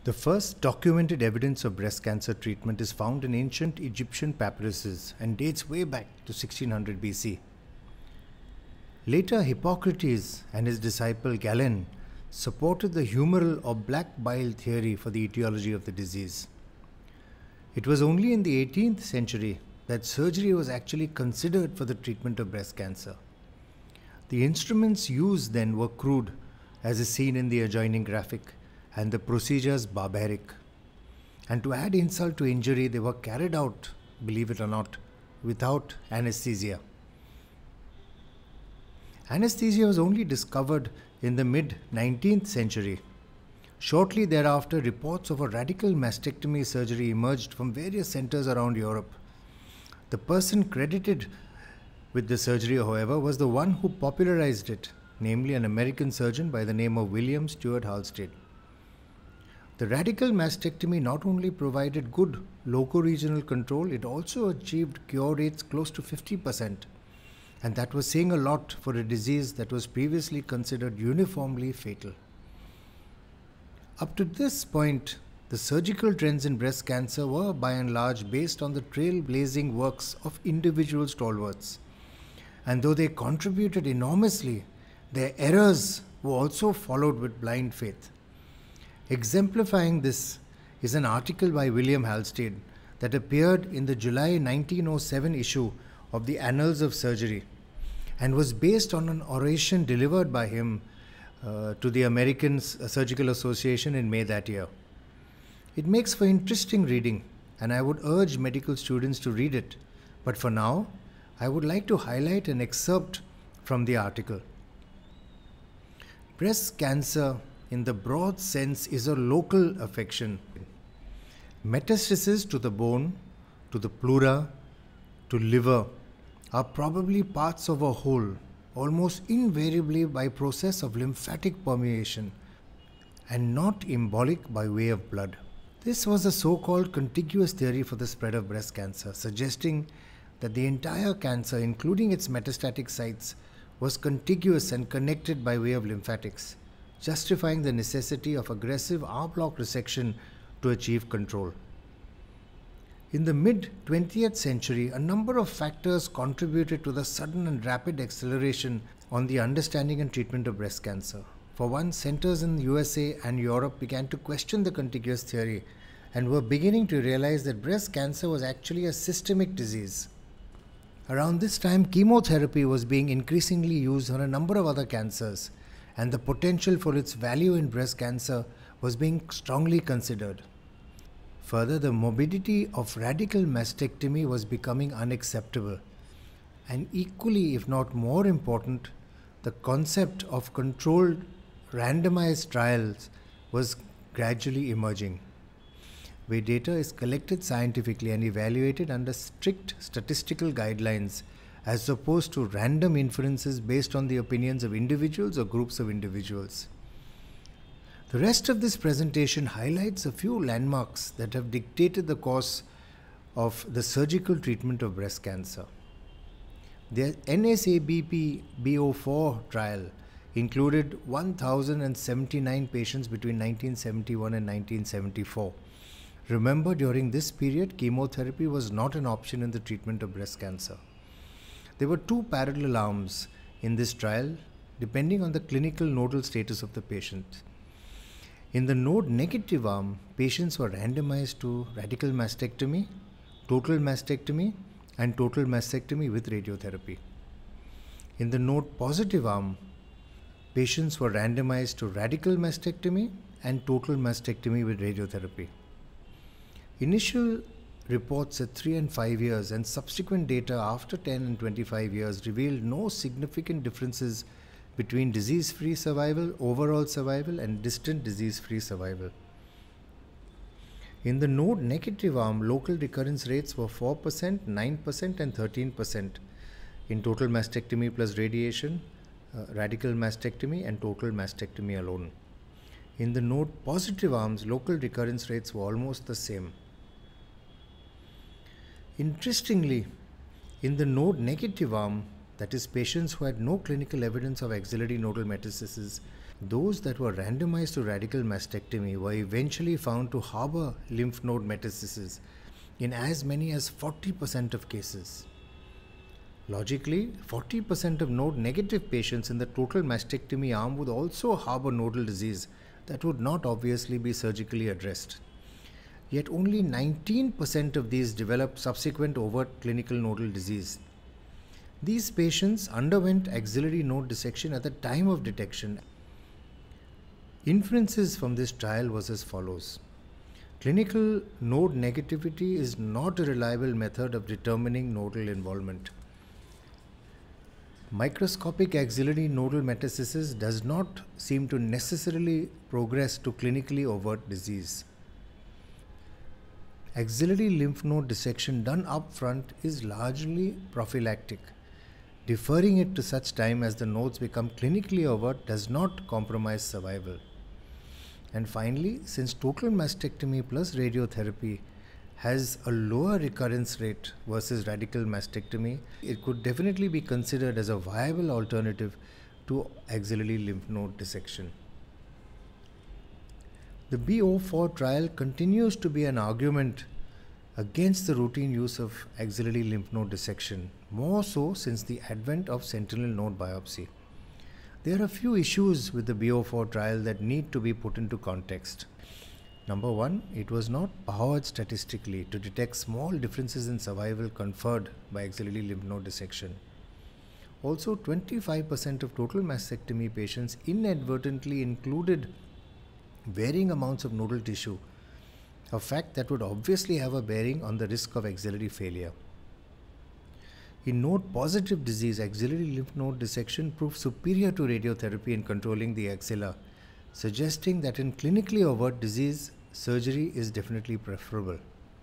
The first documented evidence of breast cancer treatment is found in ancient Egyptian papyruses and dates way back to 1600 BC. Later, Hippocrates and his disciple Galen supported the humoral or black bile theory for the etiology of the disease. It was only in the 18th century that surgery was actually considered for the treatment of breast cancer. The instruments used then were crude, as is seen in the adjoining graphic, and the procedures barbaric. And to add insult to injury, they were carried out, believe it or not, without anesthesia. Anesthesia was only discovered in the mid-19th century. Shortly thereafter, reports of a radical mastectomy surgery emerged from various centers around Europe. The person credited with the surgery, however, was the one who popularized it, namely an American surgeon by the name of William Stewart Halsted. The radical mastectomy not only provided good loco-regional control, it also achieved cure rates close to 50%. And that was saying a lot for a disease that was previously considered uniformly fatal. Up to this point, the surgical trends in breast cancer were by and large based on the trailblazing works of individual stalwarts. And though they contributed enormously, their errors were also followed with blind faith. Exemplifying this is an article by William Halsted that appeared in the July 1907 issue of the Annals of Surgery and was based on an oration delivered by him to the American Surgical Association in May that year. It makes for interesting reading, and I would urge medical students to read it. But for now, I would like to highlight an excerpt from the article. Breast cancer, in the broad sense, is a local affection. Metastases to the bone, to the pleura, to liver are probably parts of a whole, almost invariably by process of lymphatic permeation and not embolic by way of blood. This was a so-called contiguous theory for the spread of breast cancer, suggesting that the entire cancer, including its metastatic sites, was contiguous and connected by way of lymphatics, justifying the necessity of aggressive R-block resection to achieve control. In the mid-20th century, a number of factors contributed to the sudden and rapid acceleration on the understanding and treatment of breast cancer. For one, centers in the USA and Europe began to question the contiguous theory and were beginning to realize that breast cancer was actually a systemic disease. Around this time, chemotherapy was being increasingly used on a number of other cancers, and the potential for its value in breast cancer was being strongly considered. Further, the morbidity of radical mastectomy was becoming unacceptable. And equally, if not more important, the concept of controlled randomized trials was gradually emerging, where data is collected scientifically and evaluated under strict statistical guidelines as opposed to random inferences based on the opinions of individuals or groups of individuals. The rest of this presentation highlights a few landmarks that have dictated the course of the surgical treatment of breast cancer. The NSABP-B04 trial included 1,079 patients between 1971 and 1974. Remember, during this period, chemotherapy was not an option in the treatment of breast cancer. There were two parallel arms in this trial, depending on the clinical nodal status of the patient. In the node-negative arm, patients were randomized to radical mastectomy, total mastectomy, and total mastectomy with radiotherapy. In the node-positive arm, patients were randomized to radical mastectomy and total mastectomy with radiotherapy. Initial reports at 3 and 5 years and subsequent data after 10 and 25 years revealed no significant differences between disease-free survival, overall survival, and distant disease-free survival. In the node-negative arm, local recurrence rates were 4%, 9%, and 13% in total mastectomy plus radiation, radical mastectomy, and total mastectomy alone. In the node-positive arms, local recurrence rates were almost the same. Interestingly, in the node-negative arm, that is patients who had no clinical evidence of axillary nodal metastasis, Those that were randomized to radical mastectomy were eventually found to harbor lymph node metastases in as many as 40% of cases. Logically, 40% of node negative patients in the total mastectomy arm would also harbor nodal disease that would not obviously be surgically addressed. Yet only 19% of these developed subsequent overt clinical nodal disease. These patients underwent axillary node dissection at the time of detection. Inferences from this trial was as follows. Clinical node negativity is not a reliable method of determining nodal involvement. Microscopic axillary nodal metastasis does not seem to necessarily progress to clinically overt disease. Axillary lymph node dissection done up front is largely prophylactic. Deferring it to such time as the nodes become clinically overt does not compromise survival. And finally, since total mastectomy plus radiotherapy has a lower recurrence rate versus radical mastectomy, it could definitely be considered as a viable alternative to axillary lymph node dissection. The B04 trial continues to be an argument against the routine use of axillary lymph node dissection, more so since the advent of sentinel node biopsy. There are a few issues with the B04 trial that need to be put into context. Number one, it was not powered statistically to detect small differences in survival conferred by axillary lymph node dissection. Also, 25% of total mastectomy patients inadvertently included varying amounts of nodal tissue, a fact that would obviously have a bearing on the risk of axillary failure. In node-positive disease, axillary lymph node dissection proved superior to radiotherapy in controlling the axilla, suggesting that in clinically overt disease, surgery is definitely preferable.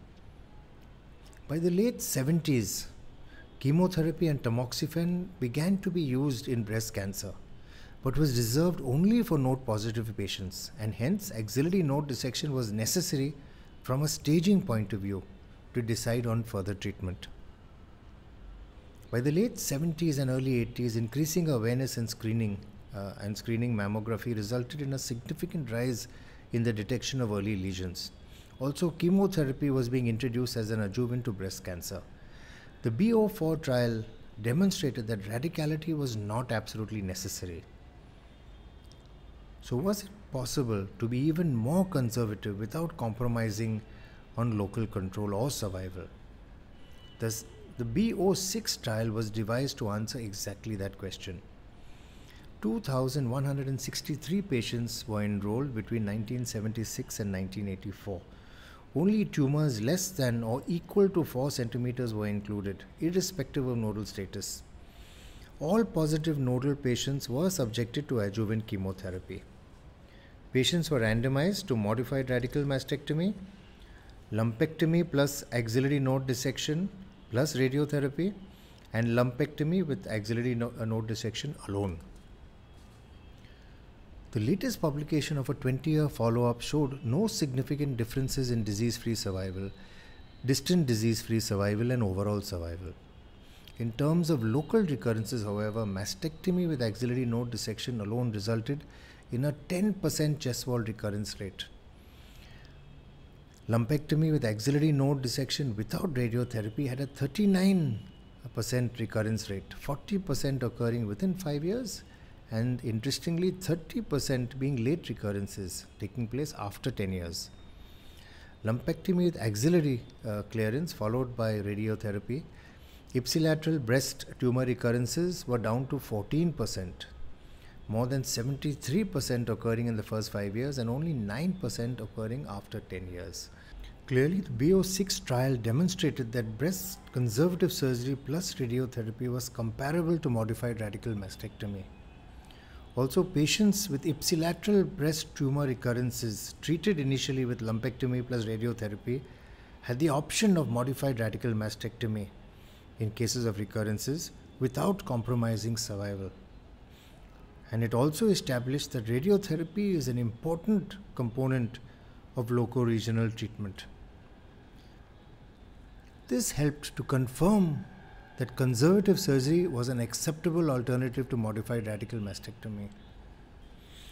By the late 70s, chemotherapy and tamoxifen began to be used in breast cancer, but was reserved only for node-positive patients, and hence axillary node dissection was necessary from a staging point of view to decide on further treatment. By the late 70s and early 80s, increasing awareness and screening mammography resulted in a significant rise in the detection of early lesions. Also, chemotherapy was being introduced as an adjuvant to breast cancer. The B04 trial demonstrated that radicality was not absolutely necessary. So was it possible to be even more conservative without compromising on local control or survival? Thus, the B06 trial was devised to answer exactly that question. 2,163 patients were enrolled between 1976 and 1984. Only tumors less than or equal to 4 centimeters were included, irrespective of nodal status. All positive nodal patients were subjected to adjuvant chemotherapy. Patients were randomized to modified radical mastectomy, lumpectomy plus axillary node dissection plus radiotherapy, and lumpectomy with axillary node dissection alone. The latest publication of a 20-year follow-up showed no significant differences in disease-free survival, distant disease-free survival, and overall survival. In terms of local recurrences, however, mastectomy with axillary node dissection alone resulted in a 10% chest wall recurrence rate. Lumpectomy with axillary node dissection without radiotherapy had a 39% recurrence rate, 40% occurring within 5 years, and interestingly 30% being late recurrences taking place after 10 years. Lumpectomy with axillary clearance followed by radiotherapy, ipsilateral breast tumor recurrences were down to 14%, more than 73% occurring in the first 5 years and only 9% occurring after 10 years. Clearly, the B06 trial demonstrated that breast conservative surgery plus radiotherapy was comparable to modified radical mastectomy. Also, patients with ipsilateral breast tumor recurrences treated initially with lumpectomy plus radiotherapy had the option of modified radical mastectomy in cases of recurrences without compromising survival. And it also established that radiotherapy is an important component of loco-regional treatment. This helped to confirm that conservative surgery was an acceptable alternative to modified radical mastectomy.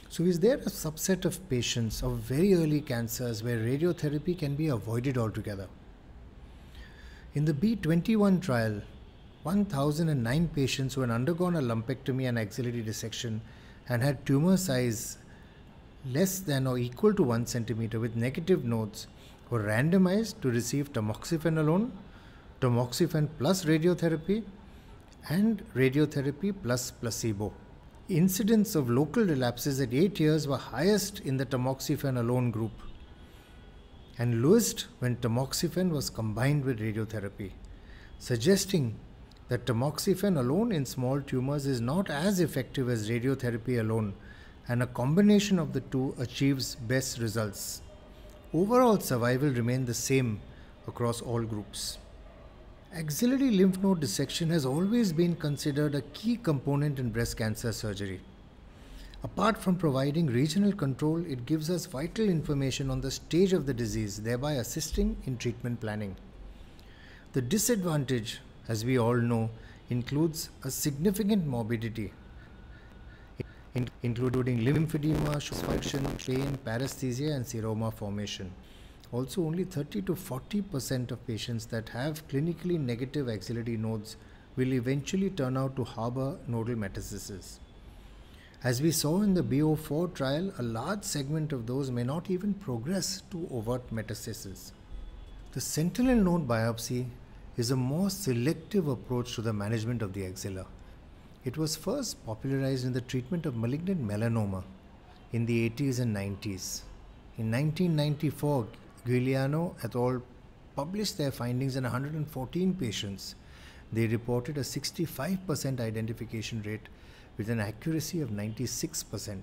So, is there a subset of patients of very early cancers where radiotherapy can be avoided altogether? In the B21 trial, 1009 patients who had undergone a lumpectomy and axillary dissection and had tumor size less than or equal to 1 centimeter with negative nodes were randomized to receive tamoxifen alone, tamoxifen plus radiotherapy, and radiotherapy plus placebo. Incidence of local relapses at 8 years were highest in the tamoxifen alone group and lowest when tamoxifen was combined with radiotherapy, suggesting that tamoxifen alone in small tumors is not as effective as radiotherapy alone, and a combination of the two achieves best results. Overall survival remained the same across all groups. Axillary lymph node dissection has always been considered a key component in breast cancer surgery. Apart from providing regional control, it gives us vital information on the stage of the disease, thereby assisting in treatment planning. The disadvantage, as we all know, includes a significant morbidity, including lymphedema, shock function, pain, paresthesia, and seroma formation. Also, only 30 to 40% of patients that have clinically negative axillary nodes will eventually turn out to harbor nodal metastasis. As we saw in the B04 trial, a large segment of those may not even progress to overt metastasis. The sentinel node biopsy is a more selective approach to the management of the axilla. It was first popularized in the treatment of malignant melanoma in the 80s and 90s. In 1994, Giuliano et al. Published their findings in 114 patients. They reported a 65% identification rate with an accuracy of 96%.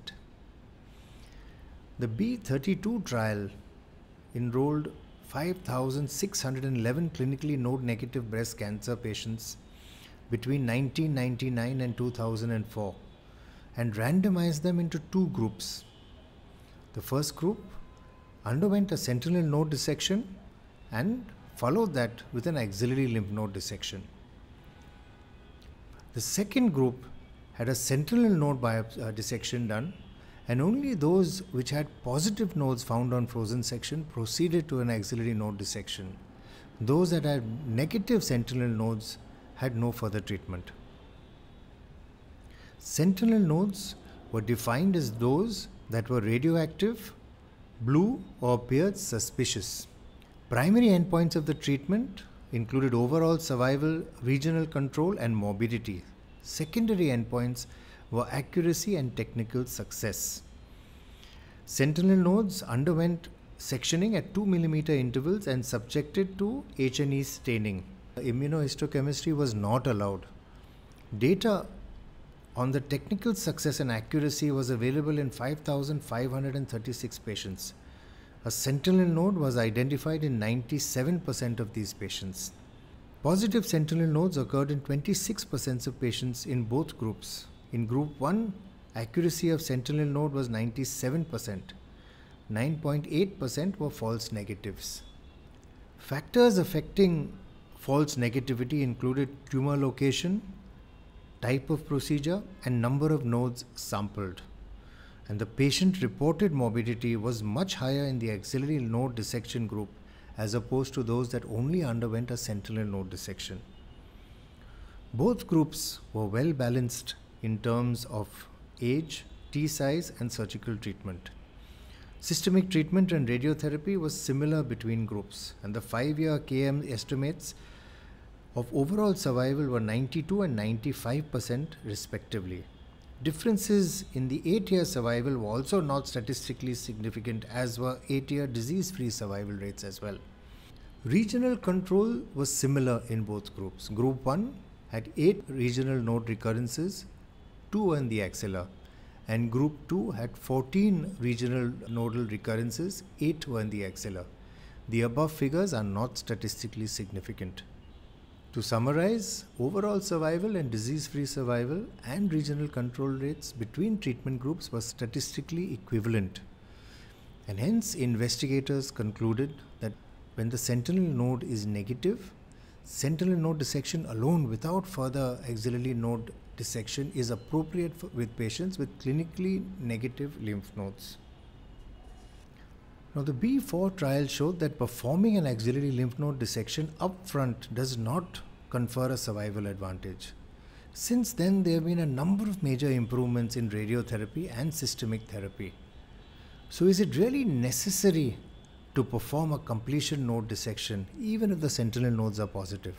The B32 trial enrolled 5,611 clinically node-negative breast cancer patients between 1999 and 2004 and randomized them into two groups. The first group underwent a sentinel node dissection and followed that with an axillary lymph node dissection. The second group had a sentinel node dissection done, and only those which had positive nodes found on frozen section proceeded to an axillary node dissection. Those that had negative sentinel nodes had no further treatment. Sentinel nodes were defined as those that were radioactive, blue, or appeared suspicious. Primary endpoints of the treatment included overall survival, regional control, and morbidity. Secondary endpoints were accuracy and technical success. Sentinel nodes underwent sectioning at 2 mm intervals and subjected to H&E staining. Immunohistochemistry was not allowed. Data on the technical success and accuracy was available in 5,536 patients. A sentinel node was identified in 97% of these patients. Positive sentinel nodes occurred in 26% of patients in both groups. In group 1, accuracy of sentinel node was 97%. 9.8% were false negatives. Factors affecting false negativity included tumor location, type of procedure, and number of nodes sampled. And the patient reported morbidity was much higher in the axillary node dissection group as opposed to those that only underwent a sentinel node dissection. Both groups were well balanced in terms of age, T size, and surgical treatment. Systemic treatment and radiotherapy was similar between groups, and the 5-year KM estimates of overall survival were 92 and 95% respectively. Differences in the 8-year survival were also not statistically significant, as were 8-year disease-free survival rates as well. Regional control was similar in both groups. Group 1 had 8 regional node recurrences, 2 were in the axilla, and Group 2 had 14 regional nodal recurrences, 8 were in the axilla. The above figures are not statistically significant. To summarize, overall survival and disease-free survival and regional control rates between treatment groups were statistically equivalent. And hence, investigators concluded that when the sentinel node is negative, sentinel node dissection alone without further axillary node dissection is appropriate with patients with clinically negative lymph nodes. Now, the B4 trial showed that performing an axillary lymph node dissection upfront does not confer a survival advantage. Since then, there have been a number of major improvements in radiotherapy and systemic therapy. So, is it really necessary to perform a completion node dissection even if the sentinel nodes are positive?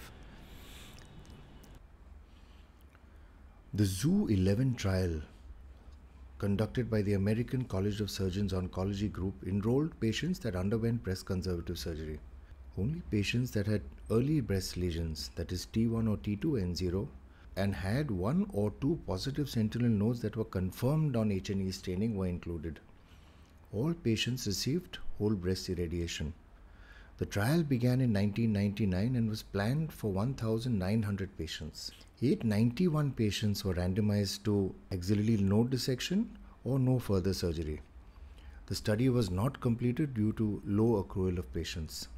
The ZOO-11 trial, conducted by the American College of Surgeons Oncology Group, enrolled patients that underwent breast conservative surgery. Only patients that had early breast lesions, that is T1 or T2 N0, and had 1 or 2 positive sentinel nodes that were confirmed on H&E staining were included. All patients received whole breast irradiation. The trial began in 1999 and was planned for 1,900 patients. 891 patients were randomized to axillary node dissection or no further surgery. The study was not completed due to low accrual of patients.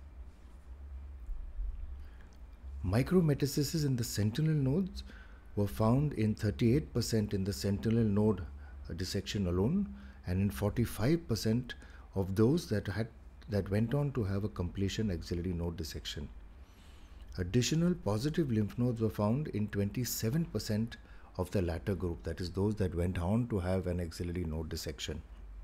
Micrometastases in the sentinel nodes were found in 38% in the sentinel node dissection alone, and in 45% of those that went on to have a completion axillary node dissection. Additional positive lymph nodes were found in 27% of the latter group, that is those that went on to have an axillary node dissection.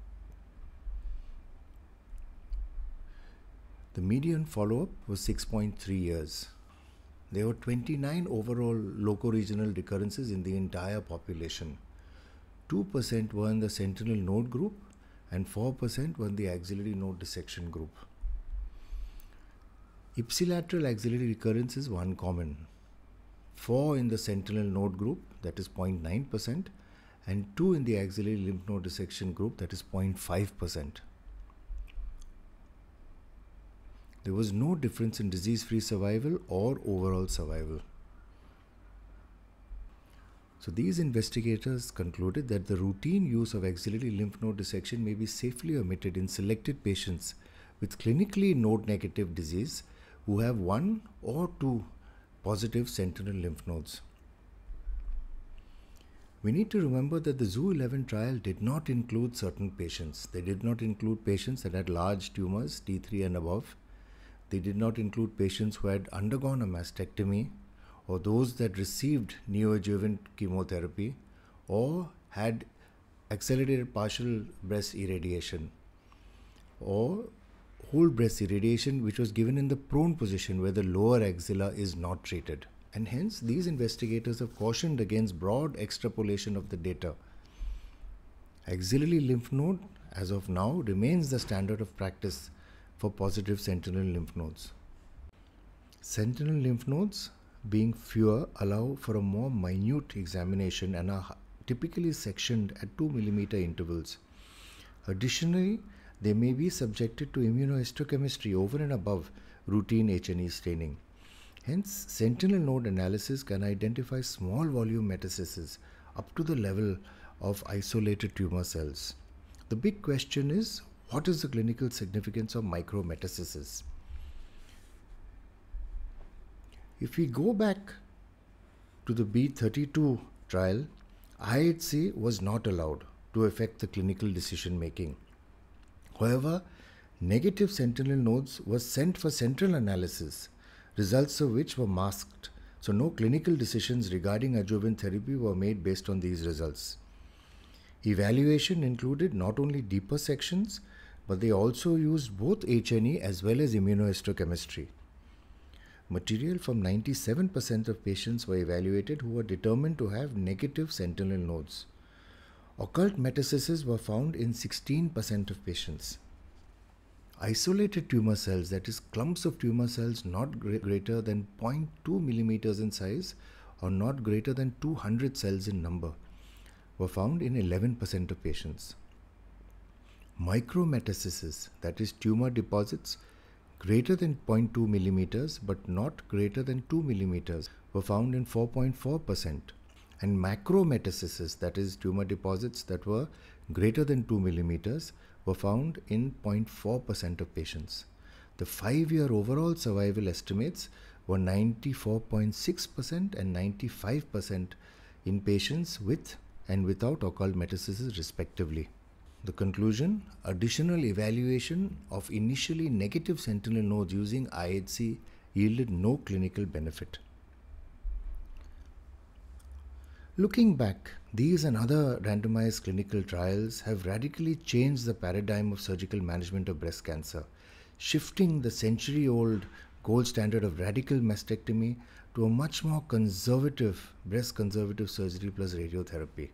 The median follow-up was 6.3 years. There were 29 overall locoregional recurrences in the entire population. 2% were in the sentinel node group and 4% were in the axillary node dissection group. Ipsilateral axillary recurrences were uncommon. 4 in the sentinel node group, that is 0.9%, and 2 in the axillary lymph node dissection group, that is 0.5%. There was no difference in disease-free survival or overall survival. So these investigators concluded that the routine use of axillary lymph node dissection may be safely omitted in selected patients with clinically node-negative disease who have 1 or 2 positive sentinel lymph nodes. We need to remember that the ZOO-11 trial did not include certain patients. They did not include patients that had large tumors, T3 and above. They did not include patients who had undergone a mastectomy, or those that received neoadjuvant chemotherapy or had accelerated partial breast irradiation, or whole breast irradiation which was given in the prone position where the lower axilla is not treated. And hence these investigators have cautioned against broad extrapolation of the data. Axillary lymph node as of now remains the standard of practice for positive sentinel lymph nodes. Sentinel lymph nodes, being fewer, allow for a more minute examination and are typically sectioned at 2 mm intervals. Additionally, they may be subjected to immunohistochemistry over and above routine H&E staining. Hence, sentinel node analysis can identify small volume metastases up to the level of isolated tumor cells. The big question is, what is the clinical significance of micrometastases? If we go back to the B32 trial, IHC was not allowed to affect the clinical decision making. However, negative sentinel nodes were sent for central analysis, results of which were masked, so no clinical decisions regarding adjuvant therapy were made based on these results. Evaluation included not only deeper sections, but they also used both H&E as well as immunohistochemistry. Material from 97% of patients were evaluated who were determined to have negative sentinel nodes. Occult metastases were found in 16% of patients. Isolated tumor cells, that is clumps of tumor cells not greater than 0.2 millimeters in size or not greater than 200 cells in number, were found in 11% of patients. Micrometastases, that is tumor deposits greater than 0.2 millimeters but not greater than 2 millimeters, were found in 4.4%. And macrometastases, that is tumor deposits that were greater than 2 millimeters, were found in 0.4% of patients. The 5-year overall survival estimates were 94.6% and 95% in patients with and without occult metastasis respectively. The conclusion: additional evaluation of initially negative sentinel nodes using IHC yielded no clinical benefit. Looking back, these and other randomized clinical trials have radically changed the paradigm of surgical management of breast cancer, shifting the century-old gold standard of radical mastectomy to a much more conservative breast conservative surgery plus radiotherapy.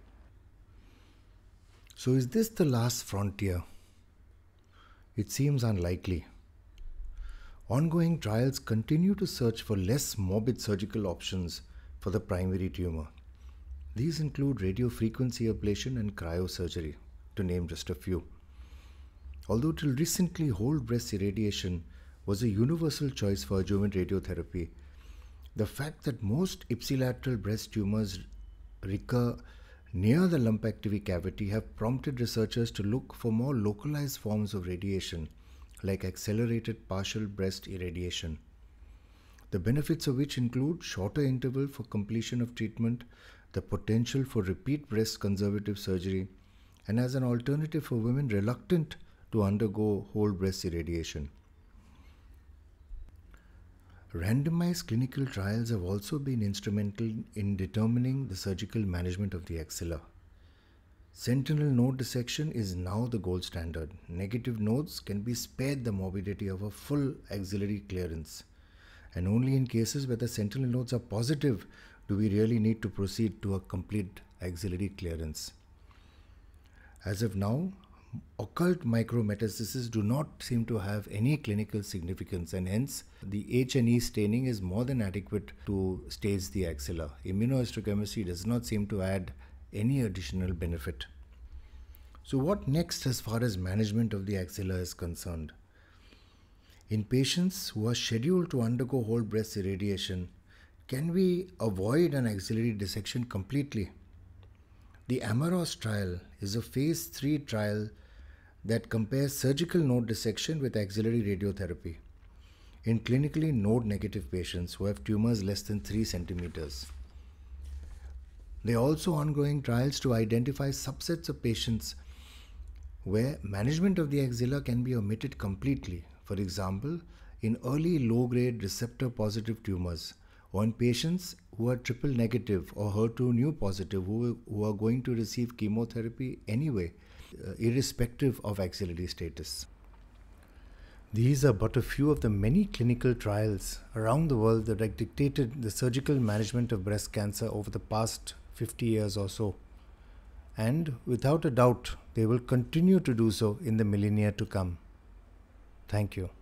So is this the last frontier? It seems unlikely. Ongoing trials continue to search for less morbid surgical options for the primary tumor. These include radiofrequency ablation and cryosurgery, to name just a few. Although till recently whole breast irradiation was a universal choice for adjuvant radiotherapy, the fact that most ipsilateral breast tumors recur near the lumpectomy cavity have prompted researchers to look for more localized forms of radiation, like accelerated partial breast irradiation, the benefits of which include shorter interval for completion of treatment, the potential for repeat breast conservative surgery, and as an alternative for women reluctant to undergo whole breast irradiation. Randomized clinical trials have also been instrumental in determining the surgical management of the axilla. Sentinel node dissection is now the gold standard. Negative nodes can be spared the morbidity of a full axillary clearance, and only in cases where the sentinel nodes are positive do we really need to proceed to a complete axillary clearance. As of now, occult micrometastases do not seem to have any clinical significance, and hence the H&E staining is more than adequate to stage the axilla. Immunohistochemistry does not seem to add any additional benefit. So what next as far as management of the axilla is concerned? In patients who are scheduled to undergo whole breast irradiation, can we avoid an axillary dissection completely? The AMAROS trial is a phase 3 trial that compares surgical node dissection with axillary radiotherapy in clinically node-negative patients who have tumors less than 3 centimeters. There are also ongoing trials to identify subsets of patients where management of the axilla can be omitted completely. For example, in early low-grade receptor-positive tumors, or in patients who are triple negative or HER2 new positive who are going to receive chemotherapy anyway, irrespective of axillary status. These are but a few of the many clinical trials around the world that have dictated the surgical management of breast cancer over the past 50 years or so. And without a doubt, they will continue to do so in the millennia to come. Thank you.